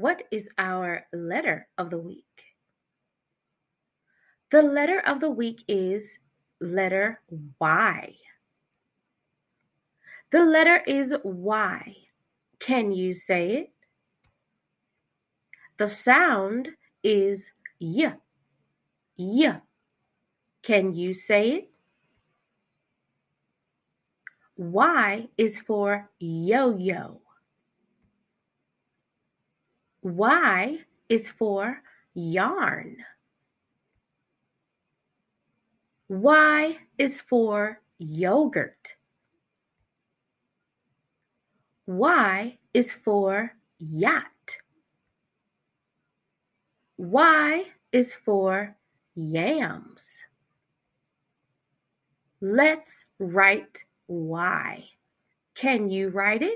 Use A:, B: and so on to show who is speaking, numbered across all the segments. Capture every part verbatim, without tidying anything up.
A: What is our letter of the week? The letter of the week is letter Y. The letter is Y. Can you say it? The sound is Y. Y. Can you say it? Y is for yo-yo. Y is for yarn. Y is for yogurt. Y is for yacht. Y is for yams. Let's write Y. Can you write it?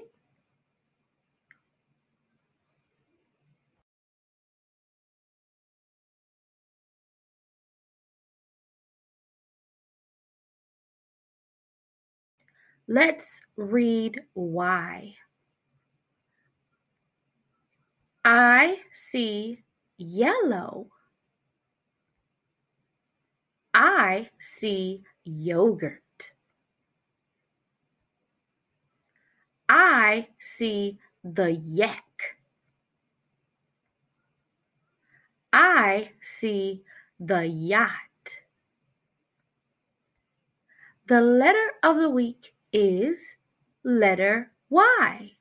A: Let's read Y. I see yellow. I see yogurt. I see the yak. I see the yacht. The letter of the week is letter Y.